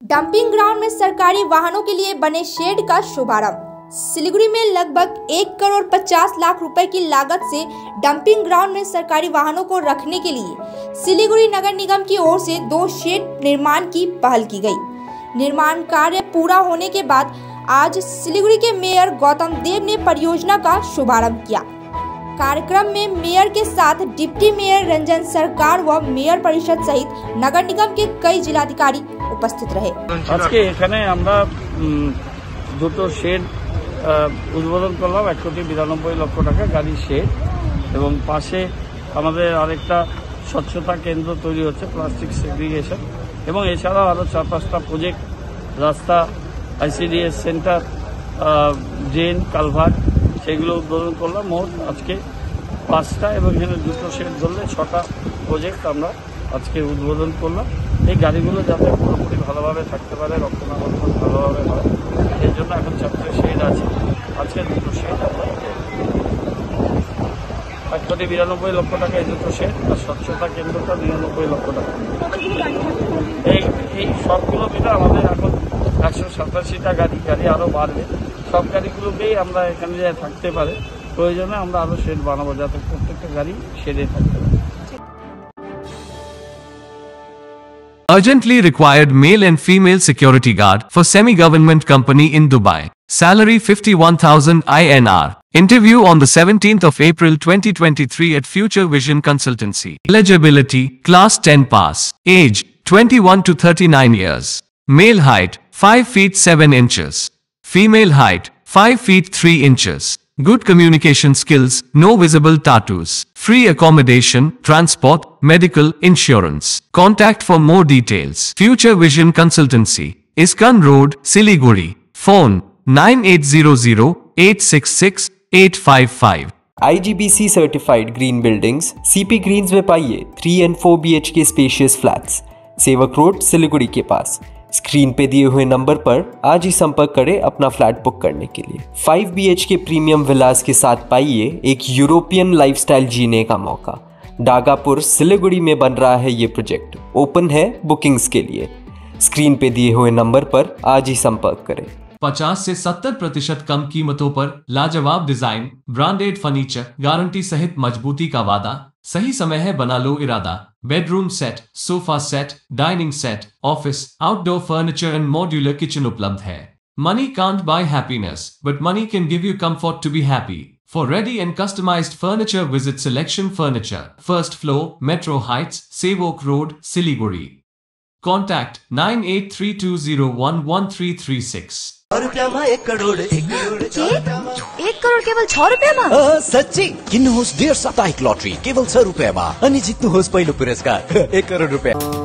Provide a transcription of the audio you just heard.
Dumping ground में सरकारी वाहनों के लिए बने शेड का शुभारंभ। सिलीगुड़ी में लगभग 1,50,00,000 रुपए की लागत से डंपिंग ग्राउंड में सरकारी वाहनों को रखने के लिए सिलीगुड़ी नगर निगम की ओर से 2 शेड निर्माण की पहल की गई। निर्माण कार्य पूरा होने के बाद आज सिलीगुड़ी के मेयर गौतम देव ने परियोजना का शुभारंभ किया। कार्यक्रम में मेयर के साथ डिप्टी मेयर रंजन सरकार व मेयर परिषद सहित नगर निगम के कई जिलाधिकारी उपस्थित रहे। आज के एखाने আমরা দুটো শেড উদ্বোধন করলাম 1,92,00,000 টাকা গাড়ি শেড এবং পাশে আমাদের আরেকটা স্বচ্ছতা কেন্দ্র তৈরি হচ্ছে প্লাস্টিক সেগ্রিগেশন এবং এছাড়াও আরো 4-5টা প্রজেক্ট রাস্তা আইসিডিএস সেন্টার ড্রেন কালভার্ট সেগুলো উদ্বোধন করলাম। মোট আজকে 5টা এবং এখানে দুটো শেড ধরলে 6টা প্রজেক্ট আমরা আজকে উদ্বোধন করলাম। এই গাড়িগুলো যাতে পুরোপুরি ভালোভাবে থাকতে পারে, রক্ষণাবেক্ষণ ভালোভাবে হয়, এর জন্য এখন 4টে শেড আছে। আজকে দুটো শেড আমরা 1,92,00,000 টাকা এই দুটো শেড আর স্বচ্ছতা কেন্দ্রটা 99,00,000 টাকা। এই সবগুলো মিলে আমাদের এখন 187টা গাড়ি আরও বাড়বে। সব গাড়িগুলোকেই আমরা এখানে যে থাকতে পারে প্রয়োজনে আমরা আরও শেড বানাবো যাতে প্রত্যেকটা গাড়ি শেডে থাকতে পারে। Urgently required male and female security guard for semi-government company in Dubai. Salary 51,000 INR. Interview on the 17th of April 2023 at Future Vision Consultancy. Eligibility, Class 10 pass. Age, 21 to 39 years. Male height, 5 feet 7 inches. Female height, 5 feet 3 inches. Good communication skills, no visible tattoos. Free accommodation, transport, medical, insurance. Contact for more details. Future Vision Consultancy. Iskan Road, Siliguri. Phone 9800-866-855. IGBC certified green buildings, CP Greens में पाइए 3 and 4 BHK spacious flats, Sevoke road Siliguri के पास। Screen पे दिए हुए number पर आज ही संपर्क करें अपना फ्लैट बुक करने के लिए। 5 BHK प्रीमियम विलास के साथ पाइए एक यूरोपियन लाइफस्टाइल जीने का मौका। डागापुर सिलीगुड़ी में बन रहा है ये प्रोजेक्ट, ओपन है बुकिंग्स के लिए। स्क्रीन पे दिए हुए नंबर पर आज ही संपर्क करें। 50 से 70% कम कीमतों पर लाजवाब डिजाइन, ब्रांडेड फर्नीचर, गारंटी सहित मजबूती का वादा। सही समय है, बना लो इरादा। Bedroom set, sofa set, dining set, office, outdoor furniture and modular kitchen उपलब्ध है। Money can't buy happiness, but money can give you comfort to be happy. For ready and customized furniture, visit Selection Furniture, first floor, Metro Heights, Sevok Road, Siliguri. Contact 9832011336। 1 crore 1 crore केवल 6 रुपैयाँमा? सच्ची किन्नुहोस् 1.5 साप्ताहिक lottery केवल 6 रुपैयाँमा अनि जित्नुहोस् पहिलो पुरस्कार 1 करोड़ रुपैयाँ।